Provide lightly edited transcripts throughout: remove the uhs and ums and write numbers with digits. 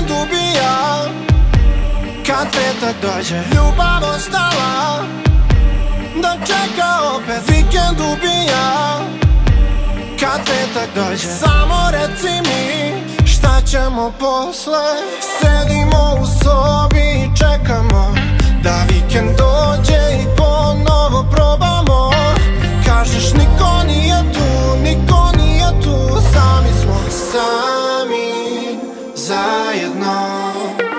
Vikend ubija kad petak dođe, ljubav ostala da čeka opet. Vikend ubija kad petak dođe, samo reci mi šta ćemo posle. Sedimo u sobi i čekamo da vikend dođe i ponovo probamo. Kažeš niko nije tu, niko nije tu, sami smo, sami zajedno.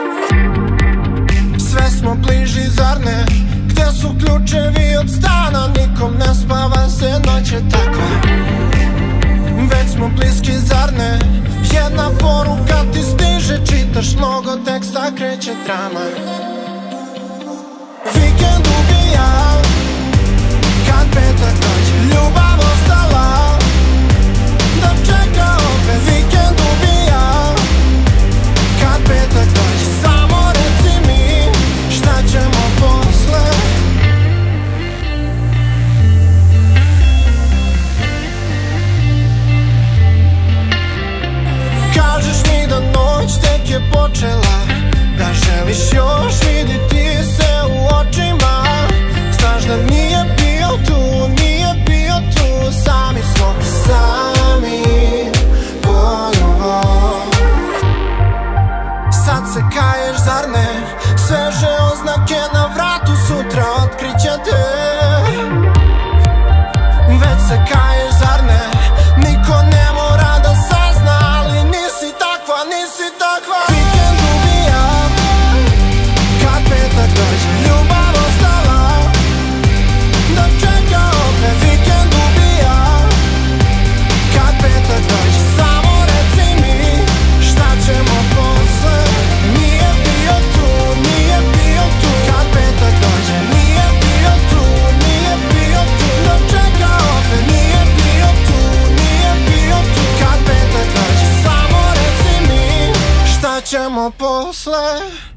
Sve smo bliži, zar ne? Gde su ključevi od stana? Nikom ne spava se, noć je takva. Već smo bliski, zar ne? Jedna poruka ti stiže, čitaš mnogo teksta, kreće drama. Vikend ubija kad petak dođe, ljubav ostala da čeka opet. Vikend ubija kad petak dođe, samo reci mi šta ćemo posle. Kažeš mi da noć tek je počela, da želiš još vidjeti se u očima. Znaš da nije bio tu, nije bio tu, sami smo, sami ponovo. Sad se kaješ, zar ne? Sveže oznake na vratu, sutra otkrićete. Već se kaješ, zar ne? Niko ne mora da sazna, ali nisi takva, nisi takva. Vikend ubija kad petak dođe, ljubav ostala da čeka opet. Vikend ubija kad petak dođe, samo reci mi šta ćemo posle. Nije bio tu, nije bio tu kad petak dođe, nije bio tu, nije bio tu da čeka opet. Nije bio tu, nije bio tu kad petak dođe, samo reci mi šta ćemo posle.